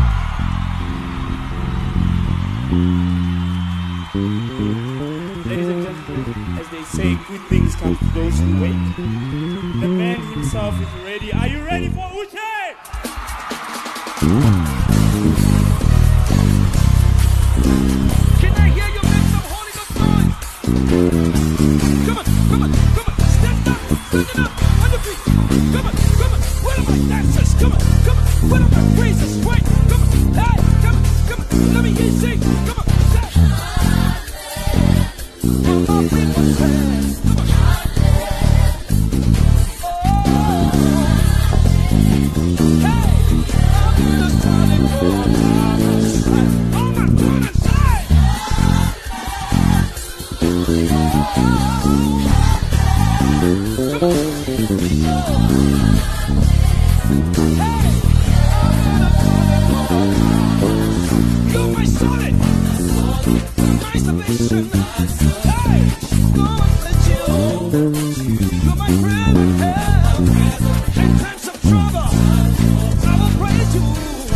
Ladies and gentlemen, as they say, good things come to those who wait. The man himself is ready. Are you ready for Uche? Can I hear you make some Holy Ghost noise? Come on, come on, come on. Stand up, stand up on your feet. Come on, come on. Where are my dancers? Come on, come on. Where are my praisers? Right, come on. Hey, come on, come on. Let me hear you sing. Come on, say. All my people say, come on. Hey, I'm just telling you. All my brothers say. You're my solid, my salvation. Hey, Lord, let you. You're my friend in hell. In times of trouble, I will praise you.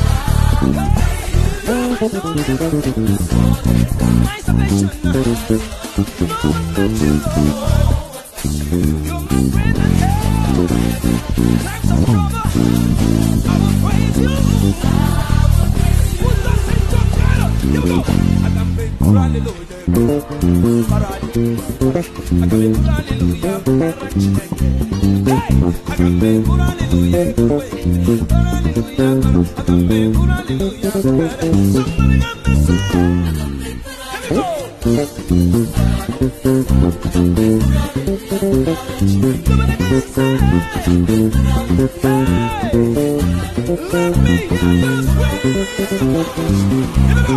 Hey, you're my solid, my salvation. Lord, let you. You're my friend in hell. In times of trouble, I will praise you. Here we go. I can pay for hallelujah. I can pay for hallelujah. Hey, I can pay for hallelujah. Hallelujah. I can pay for hallelujah. Somebody got me say. Here we go. Somebody got me say. Let me hear you scream. Here we go.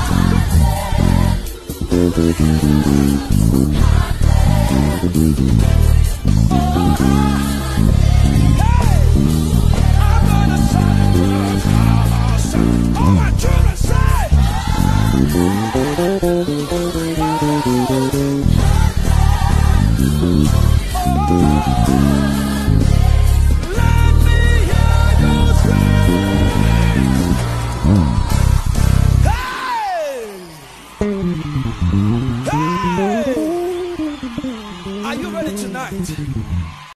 Let's go.